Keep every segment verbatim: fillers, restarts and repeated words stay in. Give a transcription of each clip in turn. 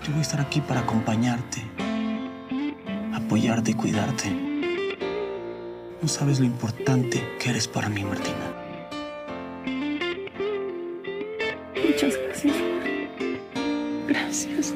Yo voy a estar aquí para acompañarte, apoyarte y cuidarte. No sabes lo importante que eres para mí, Martina. Muchas gracias. Gracias.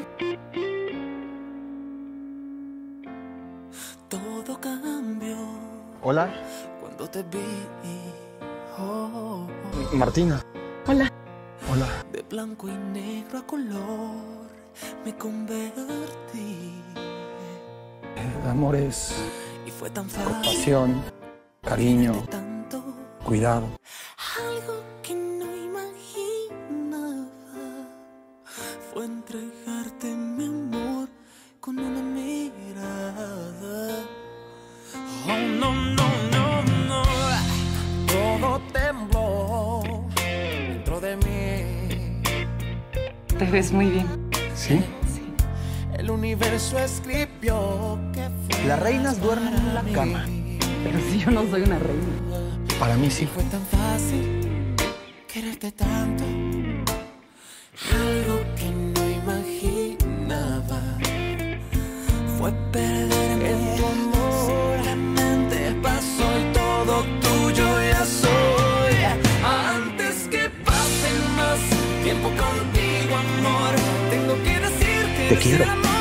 Todo cambió. Hola. Cuando te vi. Oh, oh. Martina. Hola. Hola. De blanco y negro a color me convertí. El amor es y fue tan fácil, compasión, cariño, tanto, cuidado. Algo que no imaginaba fue entregarte mi amor con una mirada. Oh, no, no, no, no. Todo tembló dentro de mí. Te ves muy bien. ¿Sí? Sí. El universo escribió que fue. Las reinas duermen en la cama. Pero si yo no soy una reina. Para mí sí. Fue tan fácil quererte tanto. Algo que no imaginaba fue perderme en tu amor. Solamente pasó y todo tuyo ya soy. Antes que pase más tiempo contigo, amor, tengo que decirte te quiero. Amor.